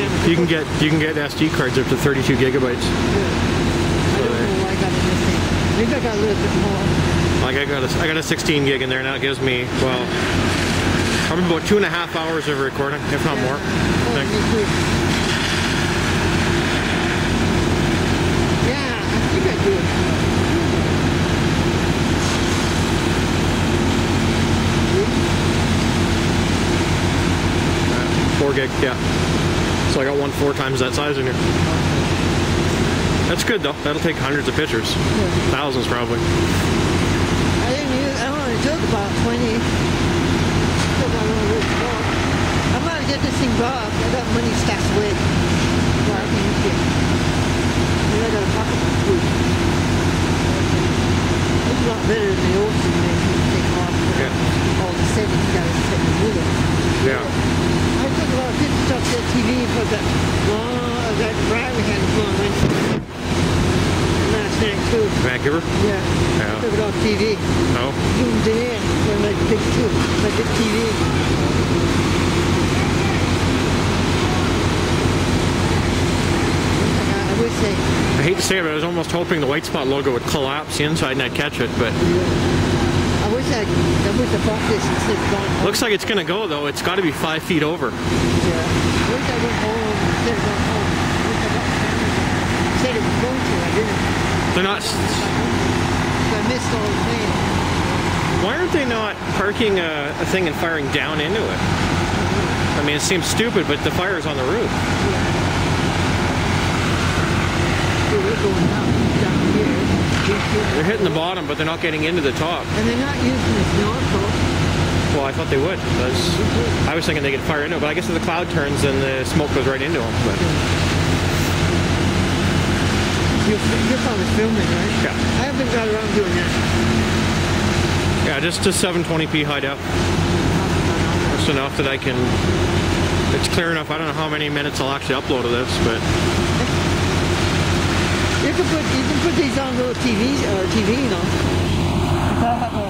You can get SD cards up to 32 gigabytes. Yeah. I don't know why I got it this thing. Maybe I got a little bit more. Like I got a 16 gig in there, and that gives me, well, probably about 2.5 hours of recording, if not more. Oh, me too. Yeah, I think I do. 4 gig, yeah. So I got one 4 times that size in here. That's good though. That'll take hundreds of pictures. Yeah. Thousands probably. I only took about 20. I'm gonna get this thing bought. I got money stashed away. So I can use it. And I got a pocket of food. It's a lot better than the old thing that you take off all the settings you gotta set in with it. Yeah. I took a lot of pictures off that TV for that ride we had before I went last night too. Vancouver? Yeah. I took it off TV. Oh. Zoomed it in for my big too. My big TV. I hate to say it, but I was almost hoping the Whitespot logo would collapse inside and I'd catch it, but... Yeah. I wish I bought this instead of going home. Looks like it's going to go, though. It's got to be 5 feet over. Yeah. I wish I went home instead of going home. I wish I got the camera. Said it was going to, I didn't. They're not... I missed all the things. Why aren't they not parking a thing and firing down into it? I mean, it seems stupid, but the fire's on the roof. Yeah. They're going down here. They're hitting the bottom, but they're not getting into the top. And they're not using the snorkel. Well, I thought they would. I was thinking they could fire into it, but I guess if the cloud turns, then the smoke goes right into them. But. You're probably filming, right? Yeah. I haven't got around doing that. Yeah, just 720p high def. That's enough that I can... It's clear enough. I don't know how many minutes I'll actually upload of this, but... You can put these on little TVs or TV, you know.